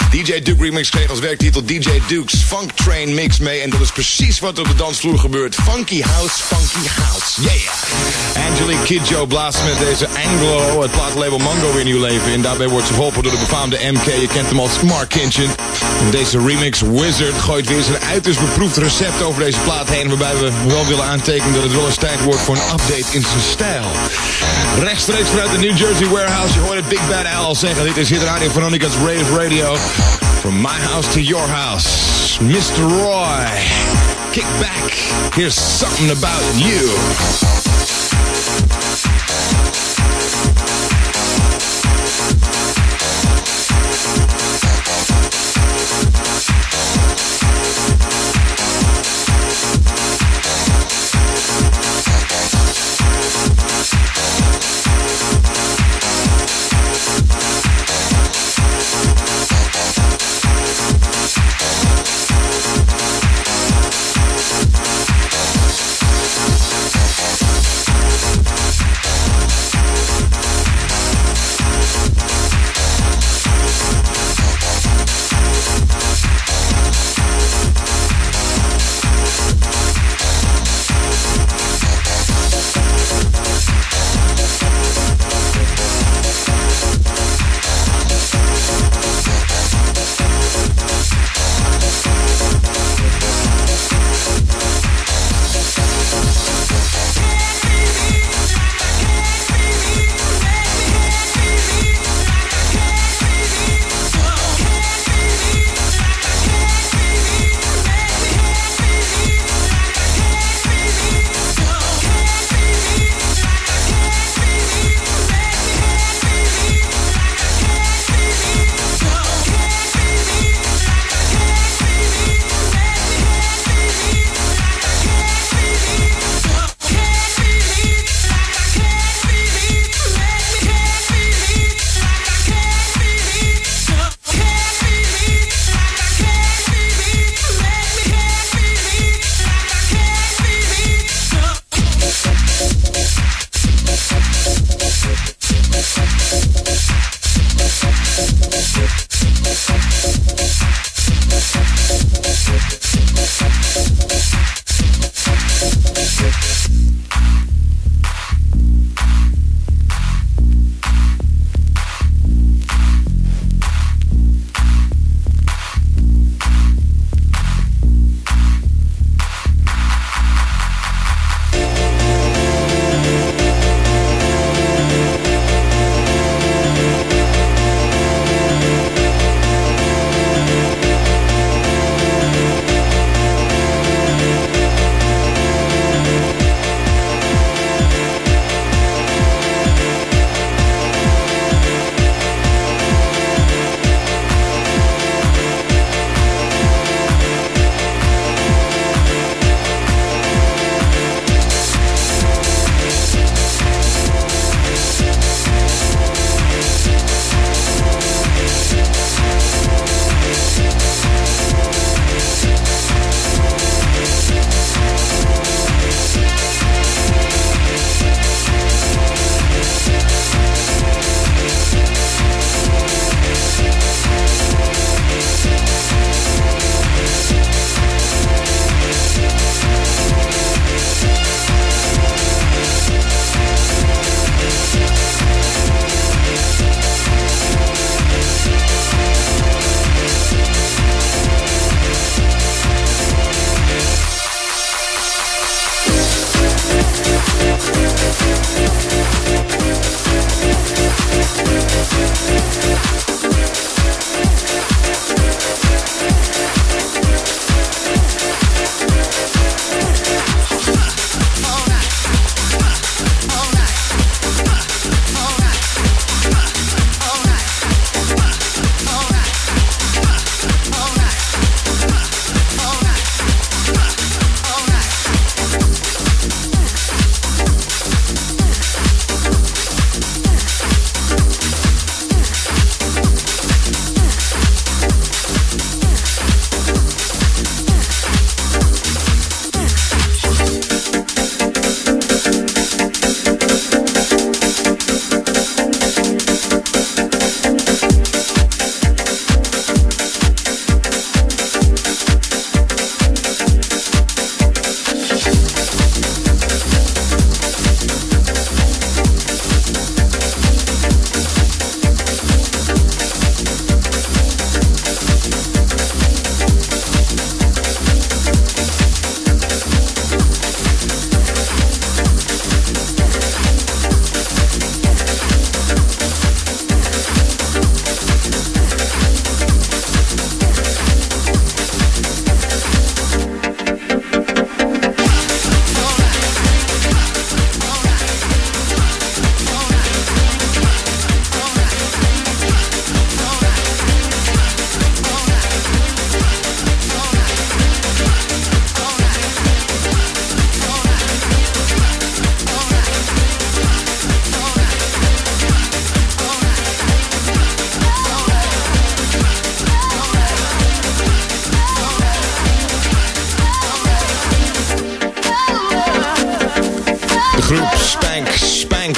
DJ Duke remix kreeg als werktitel DJ Duke's Funk Train Mix mee. En dat is precies wat er op de dansvloer gebeurt. Funky house, funky house. Yeah! Angelique Kidjo blaast met deze Anglo het plaatlabel Mango weer nieuw leven in. Daarbij wordt ze geholpen door de befaamde MK. Je kent hem als Mark Kinchin. En deze remix Wizard gooit weer zijn uiterst beproefd recept over deze plaat heen. Waarbij we wel willen aantekenen dat het wel eens tijd wordt voor een update in zijn stijl. Rechtstreeks vanuit de New Jersey Warehouse. Je hoort het Big Bad Al zeggen. Dit is Hit Radio Veronica's Rave Radio. From my house to your house. Mr. Roy. Kick back. Here's something about you.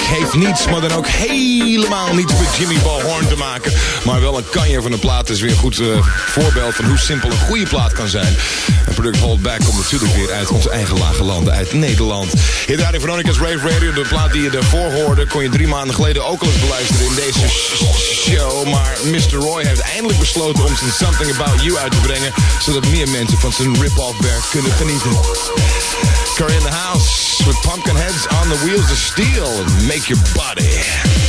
heeft niets, maar dan ook helemaal niets met Jimmy Ballhorn te maken. Maar wel een kanje van de plaat is weer een goed voorbeeld van hoe simpel een goede plaat kan zijn. Het product Hold Back komt natuurlijk weer uit onze eigen lage landen, uit Nederland. Hier draait de Veronica's Rave Radio. De plaat die je daarvoor hoorde kon je 3 maanden geleden ook al eens beluisteren in deze show. Maar Mr. Roy heeft eindelijk besloten om zijn Something About You uit te brengen, zodat meer mensen van zijn rip-off werk kunnen genieten. Curry in the house with Pumpkinheads on the Wheels of Steel. Make your body